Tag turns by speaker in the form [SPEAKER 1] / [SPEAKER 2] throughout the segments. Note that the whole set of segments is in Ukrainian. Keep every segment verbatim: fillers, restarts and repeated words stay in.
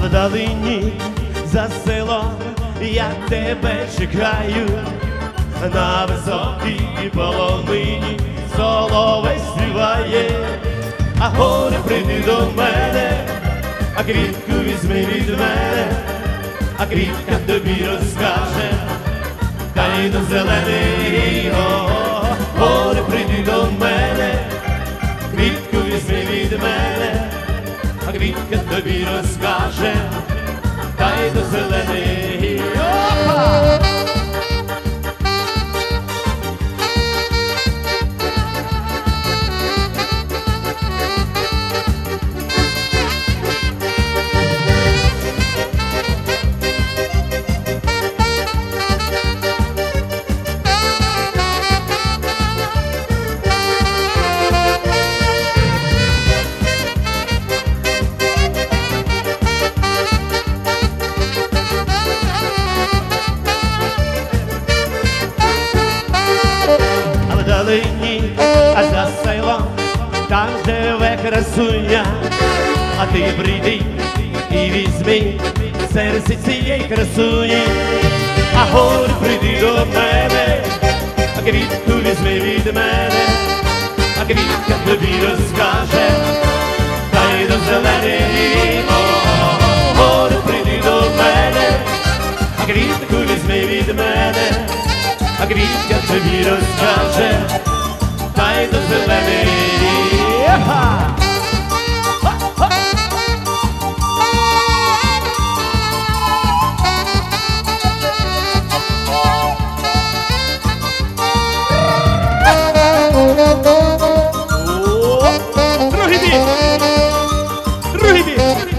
[SPEAKER 1] вдалині за селом я тебе чекаю, на високій полонині соловей співає, а горе прийди до мене, а квітку візьми від мене, а квітка тобі розкаже, тайну зелений, горе прийди до мене, квітку візьми від мене, а квітка тобі розкаже, тайну зелений. А за селом там живе красуня, а ти прийди і візьми серце цієї красуні, а горе прийди до мене, а квітку візьми від мене, а квітка тобі розкаже, тайну зелений, горе прийди до мене, а квітку візьми від мене, а квітка тобі розкаже, тайну зелений. Другий бік! Другий бік!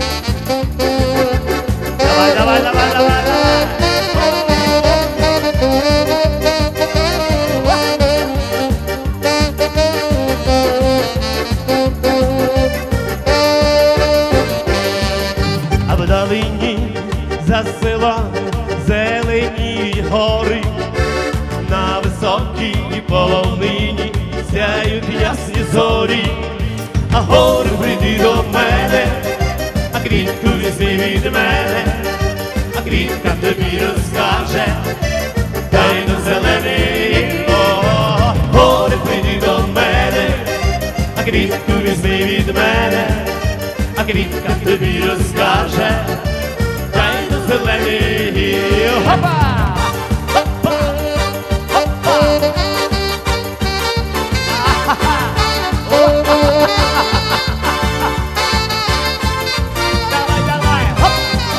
[SPEAKER 1] Давай, давай, давай, давай, давай! Вдалині за селом зелені гори, на високій полонині сяють ясні зорі, а горе прийди до мене, а квітку візьми від мене, а квітка тобі розкаже, тайну зелений, горе прийди до мене, а квітку візьми від мене, а квітка тобі розкаже, тайну зелений. Хопа! Хопа! Хопа! Давай, давай! Хоп!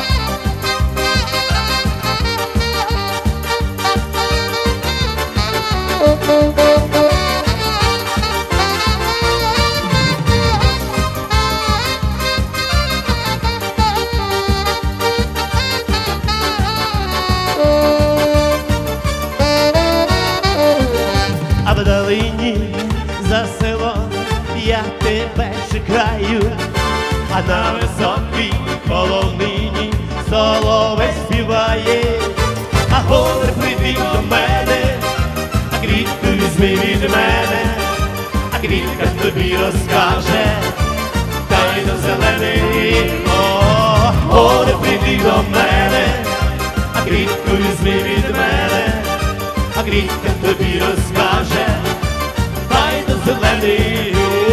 [SPEAKER 1] А вдалині за селом я тебе чекаю, а на високій полонині соловей співає, а горе прийди до мене, а квітку візьми від мене, а квітка тобі розкаже, тайну зелений, горе прийди до мене, а квітку візьми від мене, а квітка тобі розкаже, тайну зелений.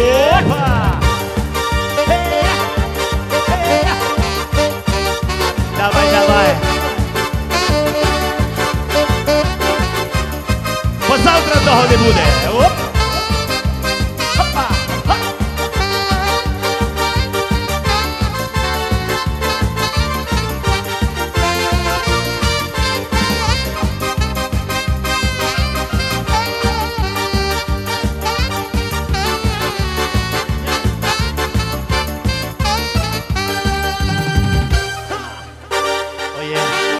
[SPEAKER 1] Давай, давай. Бо завтра того не буде.